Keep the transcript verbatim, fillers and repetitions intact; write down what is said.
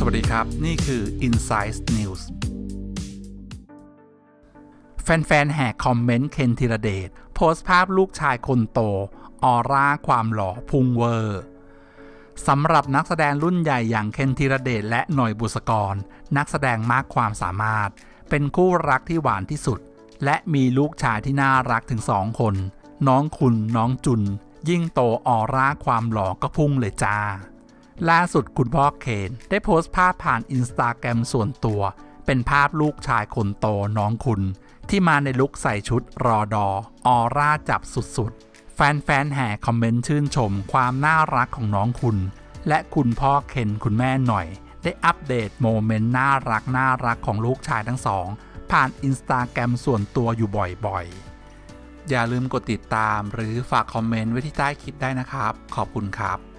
วัสดีครับนี่คือ Insights News แฟนๆแห่คอมเมนต์เคนธีรเดชโพสต์ภาพลูกชายคนโตออร่าความหล่อพุ่งเวอร์สำหรับนักแสดงรุ่นใหญ่อย่างเคนธีรเดชและหน่อยบุษกรนักแสดงมากความสามารถเป็นคู่รักที่หวานที่สุดและมีลูกชายที่น่ารักถึงสองคนน้องคุณน้องจุนยิ่งโตออร่าความหล่อก็พุ่งเลยจ้าล่าสุดคุณพ่อเคนได้โพสต์ภาพผ่านอินสตาแกรมส่วนตัวเป็นภาพลูกชายคนโตน้องคุณที่มาในลุคใส่ชุดรอดอออร่าจับสุดๆแฟนๆแห่คอมเมนต์ชื่นชมความน่ารักของน้องคุณและคุณพ่อเคนคุณแม่หน่อยได้อัปเดตโมเมนต์น่ารักน่ารักของลูกชายทั้งสองผ่านอินสตาแกรมส่วนตัวอยู่บ่อยๆอย่าลืมกดติดตามหรือฝากคอมเมนต์ไว้ที่ใต้คลิปได้นะครับขอบคุณครับ